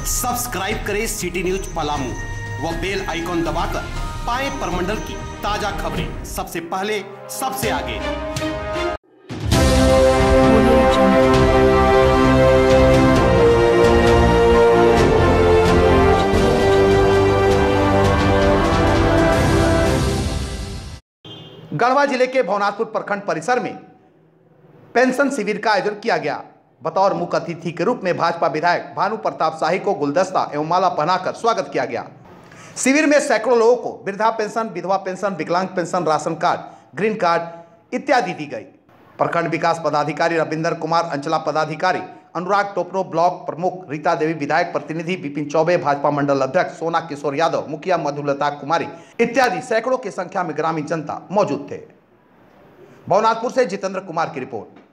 Subscribe करें city news Palamu व bell icon दबाकर पाएं प्रमंडल की ताजा खबरें सबसे पहले सबसे आगे। गढ़वा जिले के भवनाथपुर प्रखंड परिसर में पेंशन शिविर का आयोजन किया गया। बतौर मुख्य अतिथि के रूप में भाजपा विधायक भानु प्रताप शाही को गुलदस्ता एवं माला पहनाकर स्वागत किया गया। शिविर में सैकड़ों लोगों को वृद्धा पेंशन, विधवा पेंशन, विकलांग pension, ration card, green card इत्यादि दी गई। प्रखंड विकास पदाधिकारी रविंदर कुमार, अंचला पदाधिकारी अनुराग टोपनो, ब्लॉक प्रमुख रीता देवी, विधायक प्रतिनिधि विपिन चौबे, भाजपा मंडल अध्यक्ष सोना किशोर यादव, मुखिया मधुलता कुमारी इत्यादि सैकड़ों की संख्या में ग्रामीण जनता मौजूद थे। भवनाथपुर से जितेंद्र कुमार की रिपोर्ट।